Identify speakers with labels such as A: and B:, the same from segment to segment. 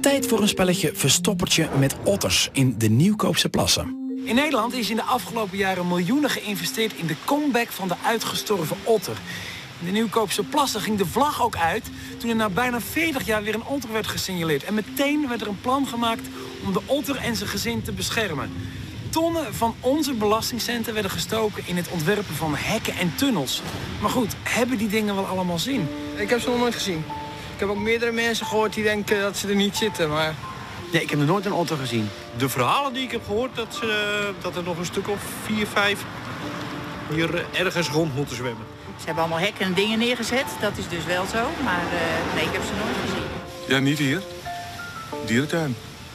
A: Tijd voor een spelletje verstoppertje met otters in de Nieuwkoopse plassen. In Nederland is in de afgelopen jaren miljoenen geïnvesteerd in de comeback van de uitgestorven otter. In de Nieuwkoopse plassen ging de vlag ook uit toen er na bijna 40 jaar weer een otter werd gesignaleerd. En meteen werd er een plan gemaakt om de otter en zijn gezin te beschermen. Tonnen van onze belastingcenten werden gestoken in het ontwerpen van hekken en tunnels. Maar goed, hebben die dingen wel allemaal zin?
B: Ik heb ze nog nooit gezien. Ik heb ook meerdere mensen gehoord die denken dat ze er niet zitten, maar...
C: Nee, ik heb nog nooit een otter gezien.
D: De verhalen die ik heb gehoord, dat er nog een stuk of 4, 5 hier ergens rond moeten zwemmen.
E: Ze hebben allemaal hekken en dingen neergezet, dat is dus wel zo. Maar nee, ik heb ze nooit gezien.
F: Ja, niet hier. Dierentuin.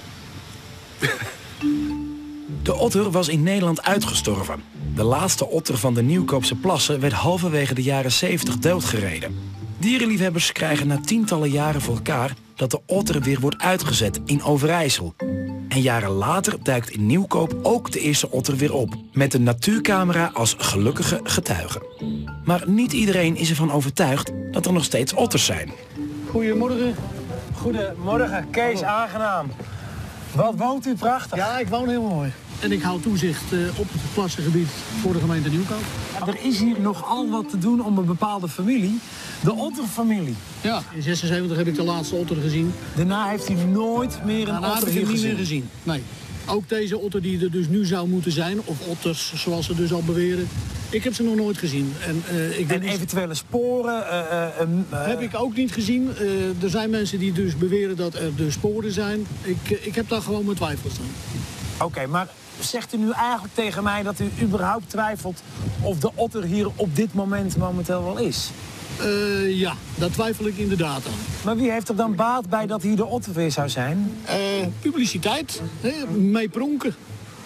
A: De otter was in Nederland uitgestorven. De laatste otter van de Nieuwkoopse plassen werd halverwege de jaren 70 doodgereden. Dierenliefhebbers krijgen na tientallen jaren voor elkaar dat de otter weer wordt uitgezet in Overijssel. En jaren later duikt in Nieuwkoop ook de eerste otter weer op, met de natuurcamera als gelukkige getuige. Maar niet iedereen is ervan overtuigd dat er nog steeds otters zijn.
G: Goedemorgen. Goedemorgen, Kees, aangenaam. Wat woont u prachtig?
H: Ja, ik woon heel mooi. En ik hou toezicht op het plassengebied voor de gemeente Nieuwkoop.
G: Er is hier nogal wat te doen om een bepaalde familie. De otterfamilie.
H: Ja, in 76 heb ik de laatste otter gezien.
G: Daarna heeft hij nooit meer een otter hier
H: niet meer gezien. Nee. Ook deze otter die er dus nu zou moeten zijn, of otters zoals ze dus al beweren. Ik heb ze nog nooit gezien. En
G: eventuele sporen?
H: Heb ik ook niet gezien. Er zijn mensen die dus beweren dat er de sporen zijn. Ik heb daar gewoon mijn twijfels aan.
G: Oké, maar zegt u nu eigenlijk tegen mij dat u überhaupt twijfelt of de otter hier op dit moment momenteel wel is?
H: Ja, daar twijfel ik inderdaad aan.
G: Maar wie heeft er dan baat bij dat hier de otter weer zou zijn?
H: Publiciteit, mee pronken.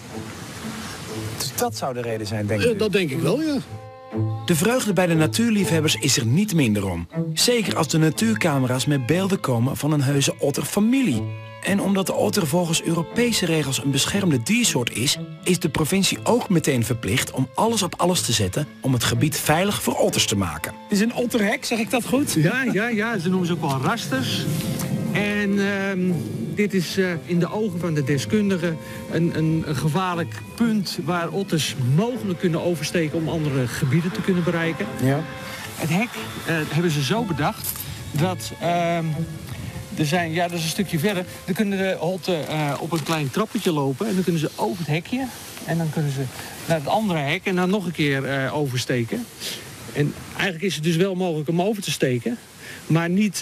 G: Dus dat zou de reden zijn, denk ik?
H: Dat denk ik wel, ja.
A: De vreugde bij de natuurliefhebbers is er niet minder om. Zeker als de natuurcamera's met beelden komen van een heuse otterfamilie. En omdat de otter volgens Europese regels een beschermde diersoort is de provincie ook meteen verplicht om alles op alles te zetten om het gebied veilig voor otters te maken.
G: Het is een otterhek, zeg ik dat goed?
C: Ja, ze noemen ze ook wel rasters. En dit is in de ogen van de deskundigen een gevaarlijk punt waar otters mogelijk kunnen oversteken om andere gebieden te kunnen bereiken.
G: Ja.
C: Het hek hebben ze zo bedacht dat... dat is een stukje verder. Dan kunnen de otten op een klein trappetje lopen en dan kunnen ze over het hekje. En dan kunnen ze naar het andere hek en dan nog een keer oversteken. En eigenlijk is het dus wel mogelijk om over te steken. Maar niet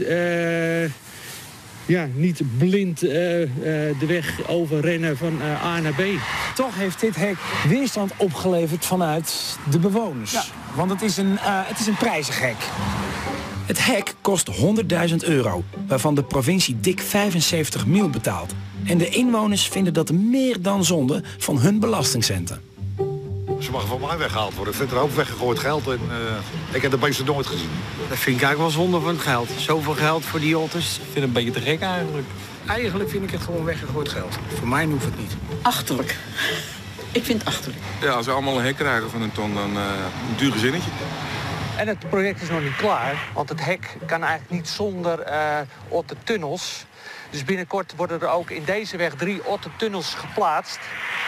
C: blind de weg overrennen van A naar B.
G: Toch heeft dit hek weerstand opgeleverd vanuit de bewoners. Ja. Want het is een prijzig hek.
A: Het hek kost €100.000, waarvan de provincie dik 75 miljoen betaalt. En de inwoners vinden dat meer dan zonde van hun belastingcenten.
I: Ze mag van mij weggehaald worden. Ik vind er ook weggegooid geld en ik heb de beesten nooit gezien.
C: Dat vind ik eigenlijk wel zonde van het geld. Zoveel geld voor die otters. Ik vind het een beetje te gek eigenlijk.
B: Eigenlijk vind ik het gewoon weggegooid geld. Voor mij hoeft het niet.
E: Achterlijk. Ik vind het achterlijk.
F: Ja, als we allemaal een hek krijgen van een ton, dan een duur gezinnetje.
C: En het project is nog niet klaar, want het hek kan eigenlijk niet zonder ottertunnels. Dus binnenkort worden er ook in deze weg 3 ottertunnels geplaatst.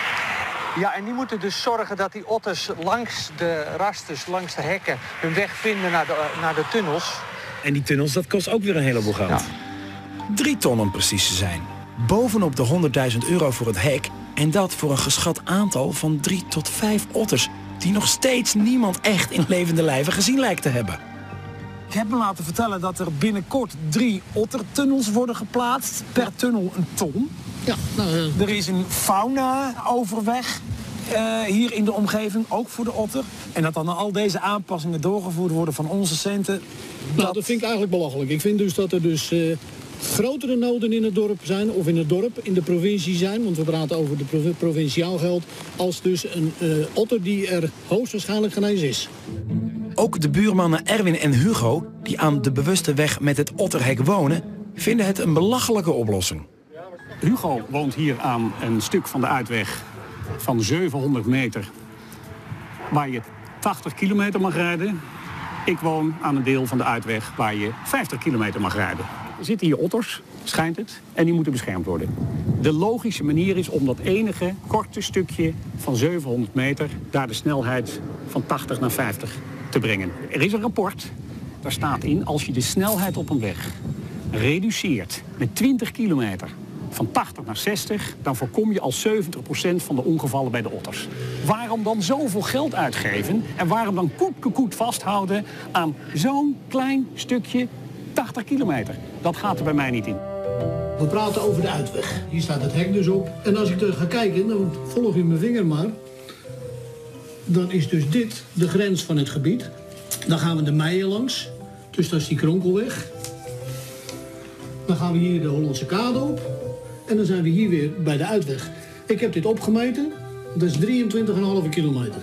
C: Ja, en die moeten dus zorgen dat die otters langs de rasters, langs de hekken, hun weg vinden naar de tunnels.
A: En die tunnels, dat kost ook weer een heleboel geld. Ja. 3 ton om precies te zijn. Bovenop de €100.000 voor het hek. En dat voor een geschat aantal van 3 tot 5 otters, die nog steeds niemand echt in levende lijven gezien lijkt te hebben.
G: Ik heb me laten vertellen dat er binnenkort 3 ottertunnels worden geplaatst. Per tunnel een ton.
H: Ja,
G: Er is een fauna-overweg hier in de omgeving, ook voor de otter. En dat dan al deze aanpassingen doorgevoerd worden van onze centen.
H: Dat vind ik eigenlijk belachelijk. Ik vind dus dat er grotere noden in het dorp zijn, of in het dorp, in de provincie zijn, want we praten over de provinciaal geld, als dus een otter die er hoogstwaarschijnlijk geen eens is.
A: Ook de buurmannen Erwin en Hugo, die aan de bewuste weg met het otterhek wonen, vinden het een belachelijke oplossing.
J: Hugo woont hier aan een stuk van de uitweg van 700 meter, waar je 80 kilometer mag rijden. Ik woon aan een deel van de uitweg waar je 50 kilometer mag rijden. zitten hier otters, schijnt het, en die moeten beschermd worden. De logische manier is om dat enige korte stukje van 700 meter... daar de snelheid van 80 naar 50 te brengen. Er is een rapport, daar staat in, als je de snelheid op een weg reduceert met 20 kilometer... van 80 naar 60, dan voorkom je al 70% van de ongevallen bij de otters. Waarom dan zoveel geld uitgeven en waarom dan koet vasthouden aan zo'n klein stukje 80 kilometer? Dat gaat er bij mij niet in.
H: We praten over de uitweg. Hier staat het hek dus op. En als ik er ga kijken, dan volg je mijn vinger maar. Dan is dus dit de grens van het gebied. Dan gaan we de Meijen langs. Dus dat is die kronkelweg. Dan gaan we hier de Hollandse Kade op. En dan zijn we hier weer bij de uitweg. Ik heb dit opgemeten. Dat is 23,5 kilometer.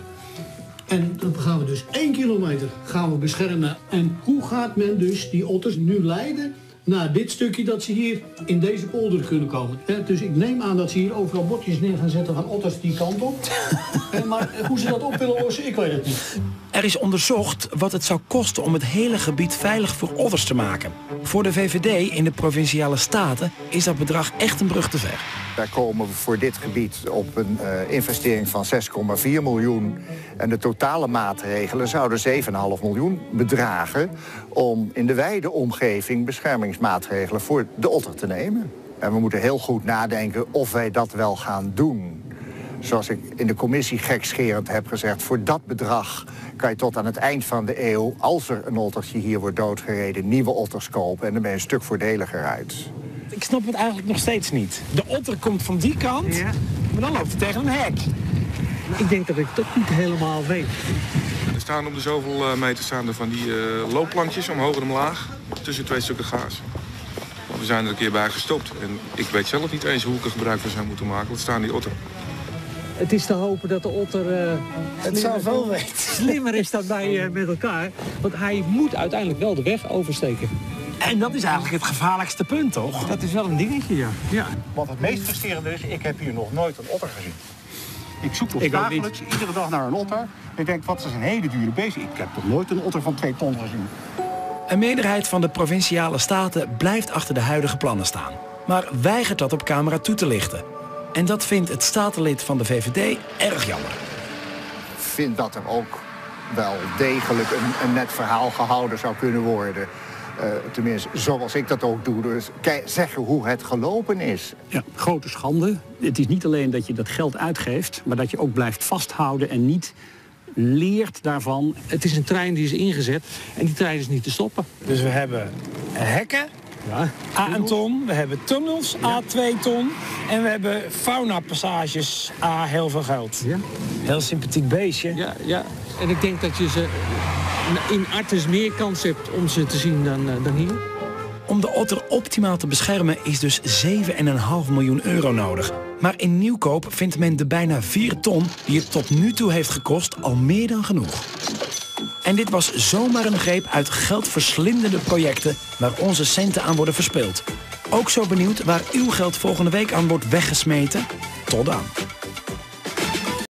H: En dan gaan we dus 1 kilometer gaan we beschermen. En hoe gaat men dus die otters nu leiden naar dit stukje dat ze hier in deze polder kunnen komen? Dus ik neem aan dat ze hier overal bordjes neer gaan zetten van otters die kant op. Maar hoe ze dat op willen lossen, ik weet het niet.
A: Er is onderzocht wat het zou kosten om het hele gebied veilig voor otters te maken. Voor de VVD in de Provinciale Staten is dat bedrag echt een brug te ver.
K: Daar komen we voor dit gebied op een investering van 6,4 miljoen. En de totale maatregelen zouden 7,5 miljoen bedragen om in de wijde omgeving beschermingsmaatregelen voor de otter te nemen. En we moeten heel goed nadenken of wij dat wel gaan doen. Zoals ik in de commissie gekscherend heb gezegd, voor dat bedrag kan je tot aan het eind van de eeuw, als er een ottertje hier wordt doodgereden, nieuwe otters kopen. En dan ben je een stuk voordeliger uit.
G: Ik snap het eigenlijk nog steeds niet. De otter komt van die kant, maar dan loopt hij tegen een hek.
C: Ik denk dat ik dat niet helemaal weet.
F: Er staan op de zoveel meter staan er van die loopplankjes omhoog en omlaag tussen 2 stukken gaas. We zijn er een keer bij gestopt en ik weet zelf niet eens hoe ik er gebruik van zou moeten maken. Wat staan die otter?
C: Het is te hopen dat de otter
G: het zou wel weten.
C: Slimmer is dan wij met elkaar. Want hij moet uiteindelijk wel de weg oversteken.
G: En dat is eigenlijk het gevaarlijkste punt, toch?
C: Dat is wel een dingetje, ja.
L: Wat het meest frustrerende is, ik heb hier nog nooit een otter gezien. Ik zoek nog dagelijks, iedere dag naar een otter. Ik denk, wat is een hele dure beest. Ik heb toch nooit een otter van 2 ton gezien.
A: Een meerderheid van de Provinciale Staten blijft achter de huidige plannen staan. Maar weigert dat op camera toe te lichten. En dat vindt het statenlid van de VVD erg jammer.
K: Ik vind dat er ook wel degelijk een net verhaal gehouden zou kunnen worden. Tenminste, zoals ik dat ook doe. Dus zeggen hoe het gelopen is.
J: Ja, grote schande. Het is niet alleen dat je dat geld uitgeeft, maar dat je ook blijft vasthouden en niet leert daarvan.
C: Het is een trein die is ingezet en die trein is niet te stoppen.
G: Dus we hebben hekken, A1 ton, we hebben tunnels, A2 ton en we hebben faunapassages, A heel veel geld. Ja. Heel sympathiek beestje.
C: Ja. En ik denk dat je ze in Artes meer kans hebt om ze te zien dan hier.
A: Om de otter optimaal te beschermen is dus 7,5 miljoen euro nodig. Maar in Nieuwkoop vindt men de bijna 4 ton die het tot nu toe heeft gekost al meer dan genoeg. En dit was zomaar een greep uit geldverslindende projecten waar onze centen aan worden verspild. Ook zo benieuwd waar uw geld volgende week aan wordt weggesmeten? Tot dan.